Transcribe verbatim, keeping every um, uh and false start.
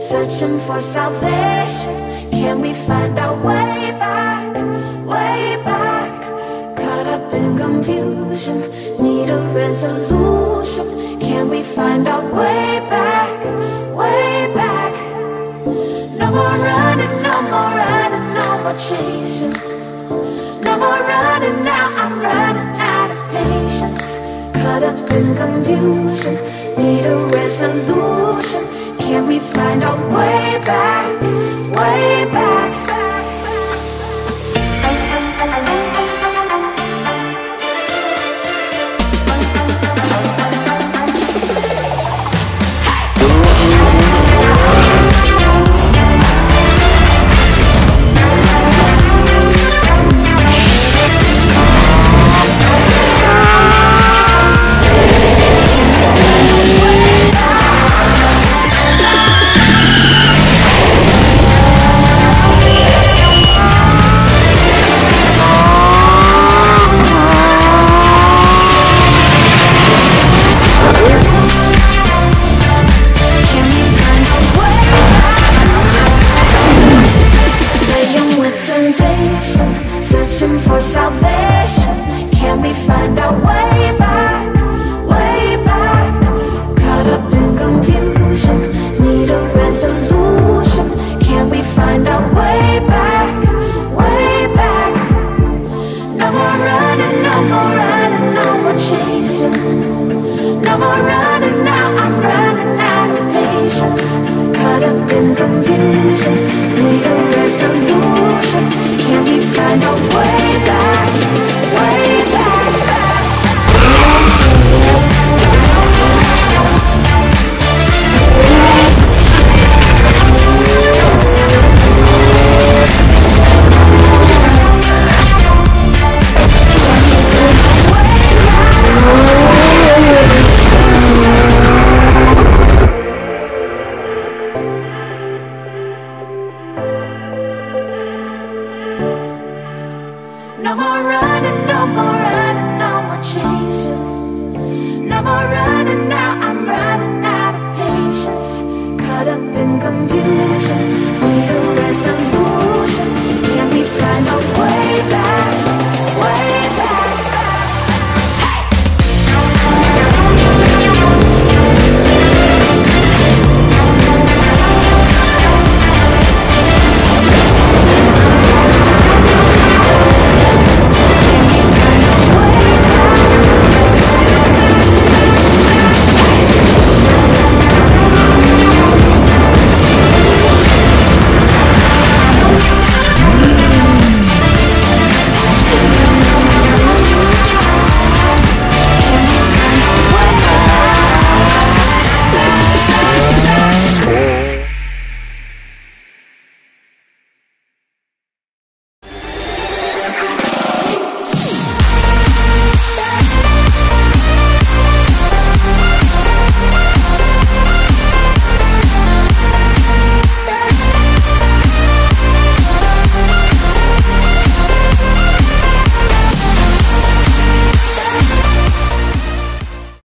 searching for salvation. Can we find our way back, way back? Caught up in confusion, need a resolution. Can we find our way back, way back? No more running, no more running, no more chasing. No more running now, I'm running out of patience. Caught up in confusion, need a resolution. Can we find our way back, way back? Searching for salvation. Can we find our way back, way back? Caught up in confusion, need a resolution. Can we find our way back, way back? No more running, no more running, no more chasing. No more running now, I'm running out of patience. Caught up in confusion, need a resolution. Can we find our way back, way back? No more running, no more running, no more chasing. No more running.